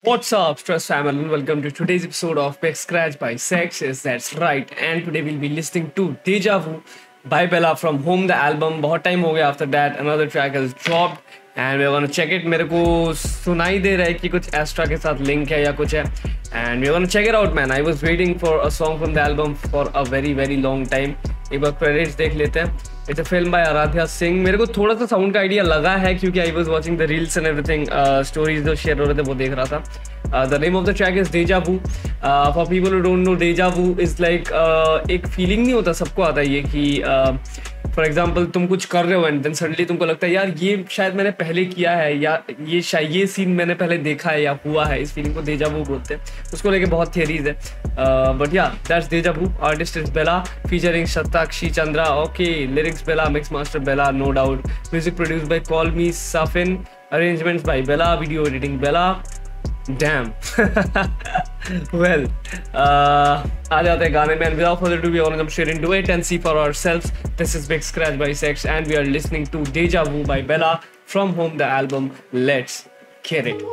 What's up, Stress family? Welcome to today's episode of Pick Scratch by Sex. Is that's right. And today we'll be listening to Deja Vu by Bella from Home the album. बहुत time हो गया after that. Another track has dropped and we're gonna check it. मेरे को सुनाई दे रहा है कि कुछ एक्स्ट्रा के साथ लिंक है या कुछ है. And we're gonna check it out, man. I was waiting for a song from the album for a very long time. एक बार credits देख लेते हैं. It's a film by Aaradhya Singh. मेरे को थोड़ा सा साउंड का आइडिया लगा है क्योंकि I was watching the reels and everything, stories जो शेयर हो रहे थे वो देख रहा था. The name of the track is Deja Vu. For people who don't know, Deja Vu is like एक feeling नहीं होता, सबको आता है ये कि फॉर एग्जाम्पल तुम कुछ कर रहे हो एंड देन सडनली तुमको लगता है यार ये शायद मैंने पहले किया है या ये शायद ये सीन मैंने पहले देखा है या हुआ है. इस फीलिंग को डेजा वू बोलते हैं. उसको लेके बहुत थियरीज है. बट या that's deja vu. Artist is Bella featuring Shatakshi Chandra. Okay, lyrics Bella, mix master Bella, no doubt. Music produce by call me Safin. Arrangements by Bella. Video editing Bella. Damn. Well, आ जाते हैं गाने में and without further ado we are gonna jump straight into it and see for ourselves. This is Big Scratch by Sex and we are listening to Deja Vu by Bella from Home the album. Let's get it.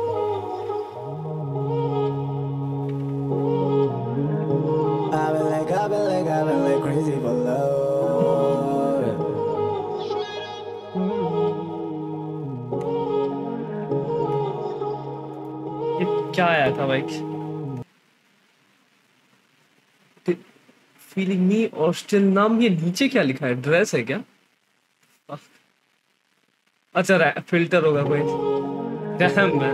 I've been like crazy for love. क्या आया था भाई? Feeling मी और still नाम. ये नीचे क्या लिखा है? ड्रेस है क्या? अच्छा फिल्टर होगा कोई. Damn man.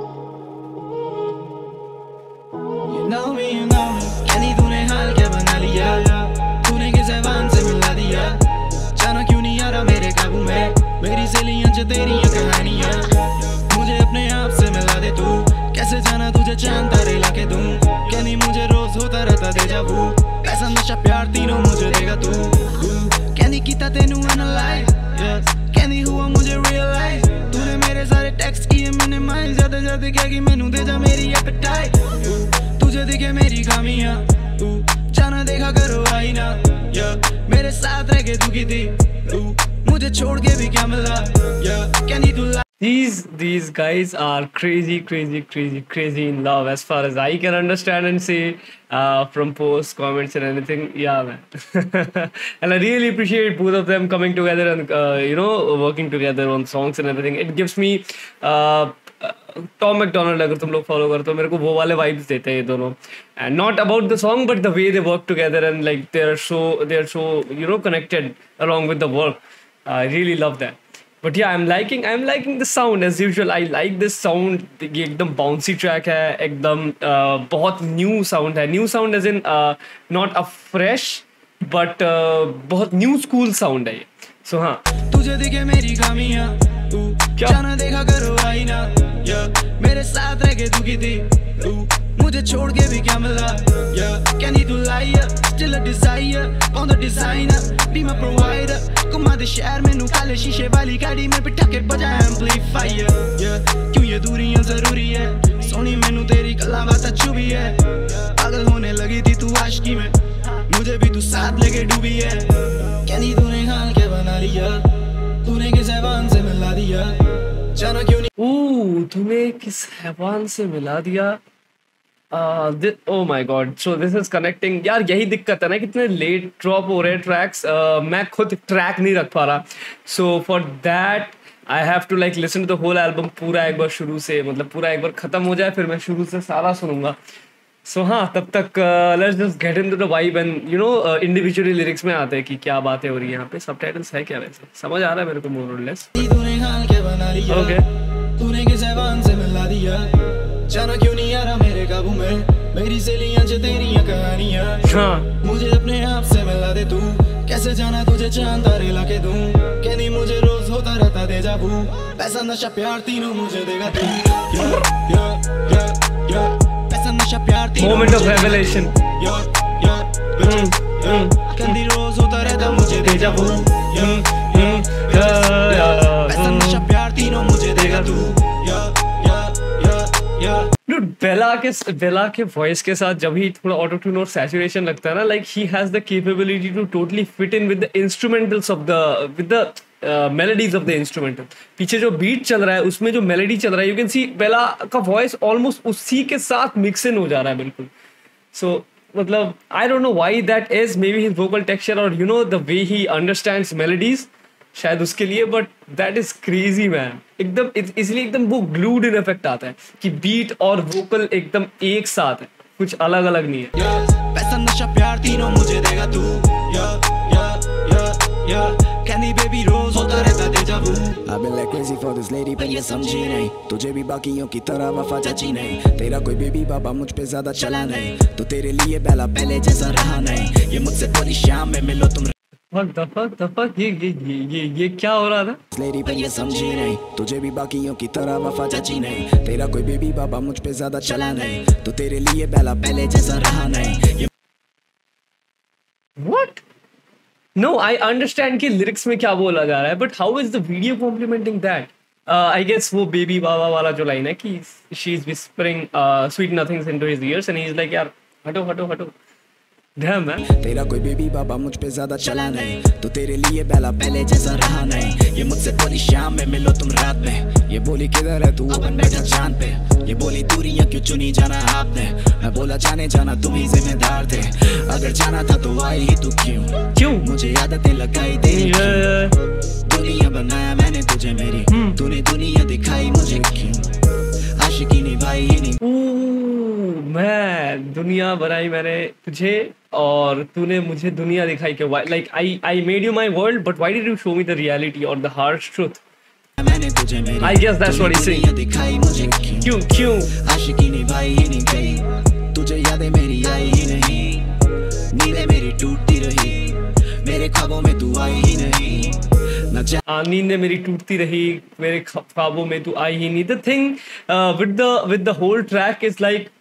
You know me, कहनी तूने हाल क्या बना लिया. तूने किस ज़बान से मिला दिया. जाना क्यों नहीं आ रहा मेरे काबू में. मेरी सहेलियां जो तेरी कहानियां. मुझे अपने आप से मिला दे तू. कैसे जाना तुझे चांद तारे लाके दूं. कहनी मुझे रोज होता रहता डेजा वू. पैसा नशा प्यार तीनों मुझे देगा तू. कहनी कीता तेनू एनालाइज. कहनी हुआ मुझे रियलाइज. तूने मेरे सारे टेक्स्ट किए मिनिमाइज. ज्यादा ज्यादा क्या कि मैनू दे जा मेरी एपेटाइट. तुझे दिखे मेरी खामियां. जाना देखा करो आईना. मेरे साथ रह के दुखी थी. मुझे छोड़ के भी क्या मिला. कहनी तू These guys are crazy in love as far as I can understand and see from posts, comments and anything. Yeah, man. And I really appreciate both of them coming together and working together on songs and everything. It gives me Tom McDonald अगर तुम लोग follow करते हो मेरे को वो वाले vibes देते हैं ये दोनों. And not about the song but the way they work together and like they are so connected along with the work. I really love that. But yeah, I'm liking the sound as usual. I like this sound. ये एकदम bouncy track है, एकदम बहुत new sound है. New sound as in not a fresh but बहुत new school sound है ये. So हाँ. तुझे दिखे मेरी खामियां. क्या जाना देखा करो आईना. मेरे साथ रह के दुखी थी. मुझे छोड़ के भी क्या मिला. कहनी तू लाइया. Still a desire on the designer. Be my provider. घुमा दे शहर मैनू काले शीशे वाली गाड़ी में बिठा के बजा एम्पलीफायर. क्यों ये दूरियां जरूरी है. सोनी मैनू तेरी गल्लां बातां चुभी है. पागल होने लगी थी तू आशिकी में. मुझे भी तू साथ लेके डूबी है. कहनी तूने हाल क्या बना लिया. तूने किस हैवान से मिला दिया. जाना क्यों नहीं. तूने किस हैवान से मिला दिया. Oh my god, so this is connecting. यार यही दिक्कत है ना, कितने लेट ड्रॉप हो रहे हैं ट्रैक्स. मैं खुद ट्रैक नहीं रख पा रहा. So for that I have to like listen to the whole album पूरा एक बार शुरू से, मतलब पूरा एक बार खत्म हो जाए फिर मैं शुरू से सारा सुनूंगा. सो हाँ, तब तक let's just get into the vibe and individually lyrics में आते हैं कि क्या बातें हो रही है यहाँ पे. सबटाइटल्स है क्या वैसे समझ आ रहा है मेरे को मोर और लेस. ओके. तूने किस हैवान से मिला दिया. जाना क्यों नहीं आ रहा मेरे काबू में. मेरी सहेलियां जो तेरी कहानियां. मुझे अपने आप से मिला दे तू. कैसे जाना तुझे चांद तारे लाके दूं. कहनी मुझे रोज होता रहता डेजा वू. पैसा नशा प्यार तीनों मुझे देगा तू. पैसा नशा प्यार तीनों. Moment of revelation. कहनी रोज होता रहता मुझे डेजा वू. पैसा नशा प्यार तीनों मुझे देगा तू. बेला के वॉइस के साथ जब ही थोड़ा ऑटो ट्यून और सैचुरेशन लगता है ना, like he has the capability to totally fit in with the instrumentals of the with the melodies of the instrumental. पीछे जो बीट चल रहा है उसमें जो मेलोडी चल रहा है, यू कैन सी बेला का वॉइस ऑलमोस्ट उसी के साथ मिक्स इन हो जा रहा है बिल्कुल. सो मतलब I don't know why that is, maybe his vocal texture और you know the way he understands melodies, शायद उसके लिए. But that is crazy man. एकदम इसलिए एकदम वो ग्लूड इन इफेक्ट आता है कि बीट और वोकल एकदम एक साथ है, कुछ अलग अलग नहीं है. पैसा नशा प्यार तीनों मुझे देगा तू. कैंडी बेबी रोज होता रहता deja Wu. I've been like crazy for this lady पर ये समझी नहीं, तुझे भी बाकियों की तरह वफा जची नहीं. तेरा कोई बेबी बाबा मुझ पे ज्यादा चला नहीं, तो तेरे लिए बेला पहले जैसा रहा नहीं. ये मुझसे बोली शाम में मिलो तुम. ये क्या हो रहा था? लेडी पर ये समझी नहीं, तुझे भी बाकियों की तरह वफा जची नहीं. तेरा कोई बेबी बाबा मुझ पे ज्यादा चला नहीं, तो तेरे लिए बेला पहले जैसा रहा नहीं. What? No, I understand कि lyrics में क्या बोला जा रहा है, but how is the video complimenting that? I guess वो baby बाबा वाला जो line है कि she's whispering sweet nothings into his ears and he's like यार हटो हटो हटो. Damn man. तेरा कोई बेबी बाबा मुझ पे ज्यादा चला नहीं, तो तेरे लिए बेला पहले जैसा रहा नहीं. ये मुझसे बोली शाम में मिलो तुम रात में, ये बोली किधर है तू अपन बैठा चांद पे. ये बोली दूरियां क्यों चुनी जाना आपने, मैं बोला जाने जाना तुम ही जिम्मेदार थे. अगर जाना था तो आई ही तू क्यों मुझे आदतें लगाई तेरी. दुनिया बनाया मैंने तुझे मेरी, तूने दुनिया दिखाई मुझे क्यों. आशिकी निभाई ही नहीं. मैं दुनिया बनाई मैंने तुझे और तूने मुझे दुनिया दिखाई. के like I made you my world but why did you show me the reality और द हार्श ट्रूथ. मैंने तुझे मेरी, I guess that's what he's saying. दिखाई मुझे क्यों आशिकी निभाई ही नहीं गई. तुझे यादें मेरी आई ही नहीं, नींदें मेरी टूटती रही, मेरे ख्वाबों में तू आई ही नहीं. नींदें मेरी टूटती रही, मेरे ख्वाबों में तू आई ही नहीं. The thing with the whole track is like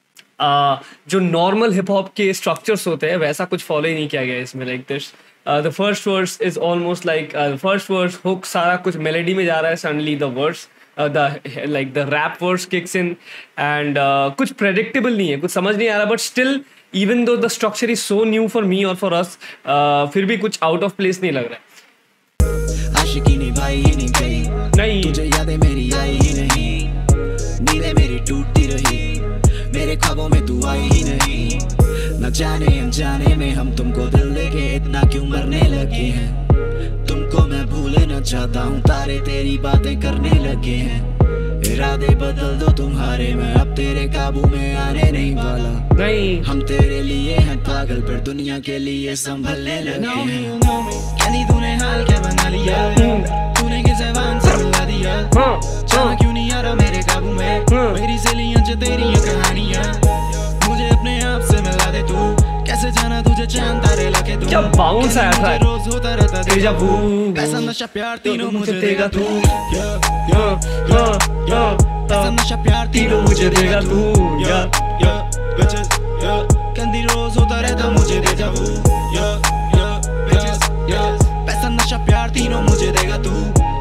जो नॉर्मल हिप हॉप के स्ट्रक्चर्स होते हैं वैसा कुछ फॉलो ही नहीं किया गया इसमें. Like this the first verse is almost like first verse hook, सारा कुछ मेलोडी में जा रहा है. Suddenly the verse the rap verse kicks in and कुछ प्रेडिक्टेबल नहीं है, कुछ समझ नहीं आ रहा. But still even though the structure is so new for me और फॉर अस, फिर भी कुछ आउट ऑफ प्लेस नहीं लग रहा है. आशिकी निभाई ही नहीं गई, नहीं तुझे यादें मेरी आई ही नहीं, नींदें मेरी टूटती रही, मेरे ख्वाबों में तू आई ही नहीं. न जाने अनजाने में हम तुमको दिल देके इतना क्यों मरने लगे हैं. तुमको मैं भूलना चाहता हूँ, तारे तेरी बातें करने लगे हैं. इरादे बदल दो तुम्हारे, मैं अब तेरे काबू में आने नहीं वाला. नहीं हम तेरे लिए हैं पागल, पर दुनिया के लिए संभलने लगे हैं. कहनी तूने हाल क्या बना लिया, तूने किस ज़बान से मिला दिया. जाना क्यों नहीं आ रहा मेरे काबू में, मेरी सहेलियां जो तेरी कहानियां. मुझे अपने आप से मिला दे तू, कैसे जाना तुझे चांद तारे लगे तू. क्या बाउंस आया था. रोज होता रहता डेजा वू. पैसा नशा प्यार तीनों मुझे देगा तू. पैसा नशा प्यार तीनों मुझे देगा तू. कैंडी रोज होता रहता मुझे डेजा वू. पैसा नशा प्यार तीनों मुझे देगा तू.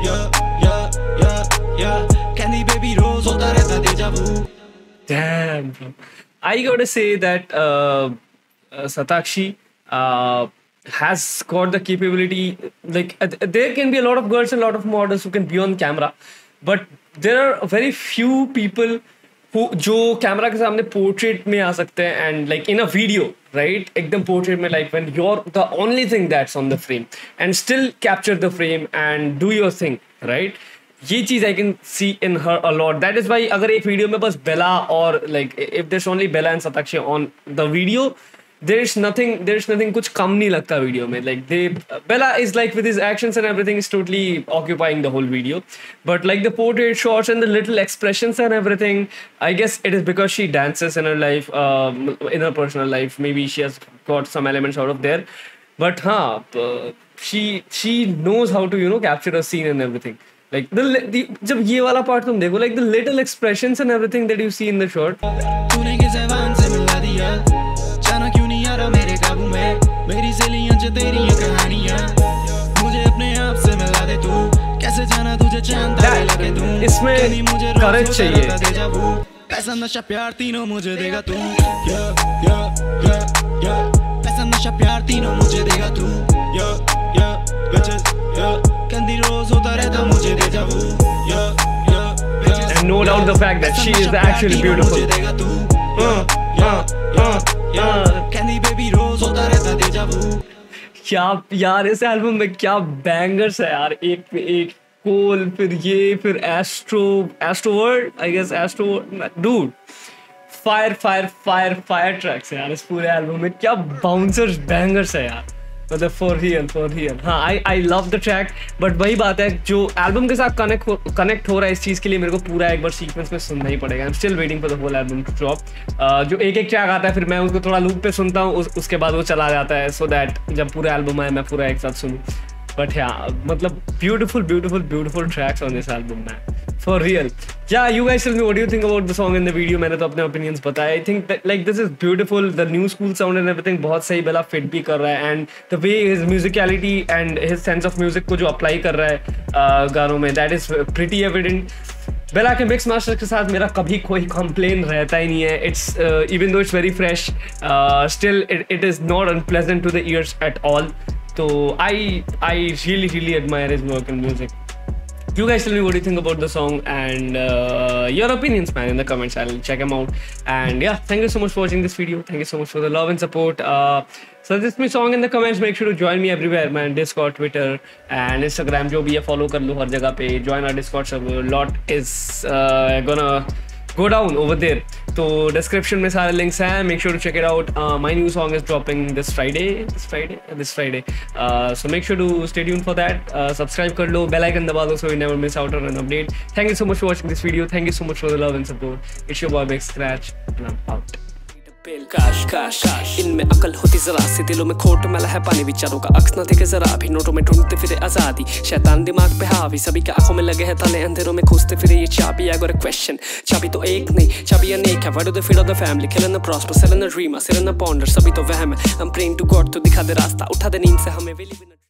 कैंडी बेबी रोज होता रहता deja vu. Damn, bro. I gotta say that Satakshi has got the capability. Like there can be a lot of girls and a lot of models who can be on camera, but there are very few people who जो camera के सामने portrait में आ सकते हैं and like in a video, right? एकदम portrait में like when you're the only thing that's on the frame and still capture the frame and do your thing, right? ये चीज़ I can see in her a lot. That is why अगर एक video में बस बेला और like if there's only Bella and Satakshi on the video, there's nothing कुछ कम नहीं लगता video में. Like Bella is like with his actions and everything is totally occupying the whole video, but like the portrait shots and the little expressions and everything, I guess it is because she dances in her life, in her personal life. Maybe she has got some elements out of there, but she knows how to capture a scene and everything. Like जब ये वाला part तुम देखो, like the little expressions and everything that you see in the shot. तूने किस ज़बान से मिला दिया, जाना क्यों नहीं आ रहा मेरे काबू में, मेरी सहेलियां जो तेरी कहानियां. मुझे अपने आप से मिला दे तू, कैसे जाना तुझे चांद तारे लगे तू. इसमें करेज चाहिए. पैसा नशा प्यार तीनों मुझे देगा तू. पैसा नशा प्यार तीनों मुझे देगा तू. कहती रोज होता रहता मुझे déjà vu, and no doubt the fact that she is actually beautiful. कहती बेबी रोज होता रहता déjà vu. क्या यार इस एल्बम में क्या बैंगर्स है यार, एक पे एक. कोल, फिर ये, फिर Astroworld, I guess astro dude. Fire tracks है यार इस पूरे एल्बम में. क्या बाउंसर्स बैंगर्स है यार, मतलब फॉर रियल. हाँ, I love the track. But वही बात है, जो एल्बम के साथ कनेक्ट हो रहा है इस चीज़ के लिए मेरे को पूरा एक बार सीक्वेंस में सुनना ही पड़ेगा. I am still waiting for the whole album to drop. जो एक ट्रैक आता है फिर मैं उसको थोड़ा लूप पे सुनता हूँ, उसके बाद वो चला जाता है, सो दैट जब पूरा एल्बम आए मैं पूरा एक साथ सुनूँ. But yeah, मतलब beautiful tracks on this album, man. For real. Yeah, you guys tell me what do you think about the song and the video. मैंने तो अपने opinions बताए. I think that like this is beautiful. The new school sound and everything बहुत सही बेला fit भी कर रहा है, and the way his musicality and his sense of music को जो apply कर रहा है गानों में, that is pretty evident. बेला के मिक्स मास्टर के साथ मेरा कभी कोई कंप्लेन रहता ही नहीं है. It's even though it's very fresh, still it is not unpleasant to the ears at all. So I really admire his work and music. You guys tell me what you think about the song and your opinions, man, in the comments. I'll check them out. And yeah, thank you so much for watching this video. Thank you so much for the love and support. Suggest me song in the comments. Make sure to join me everywhere, man. Discord, Twitter, and Instagram. जो भी है follow कर लो हर जगह पे. Join our Discord server. Lot is gonna go down over there. तो description में सारे links हैं. Make sure to check it out. My new song is dropping this Friday. So make sure to stay tuned for that. Subscribe कर लो, bell icon दबा दो so you never miss out on an update. Thank you so much for watching this video. Thank you so much for the love and support. It's your boy Big Scratch and I'm out. काश इनमें अकल होती जरा सी, दिलों में खोट मैला है पानी विचारों का, अक्स न दिखे जरा भी, नोटों में ढूंढते फिरे आजादी, शैतान दिमाग पे हावी, सभी के आंखों में लगे हैं ताले, अंधेरों में खोजते फिरे ये चाबी. I got a question, चाबी तो एक नहीं चाबी अनेक है. Why do they feed all the family, kill and prosper, sell and dream, sit and ponder, सभी तो वहम है. I'm praying to God तो दिखा दे रास्ता, उठा दे नींद से हमें.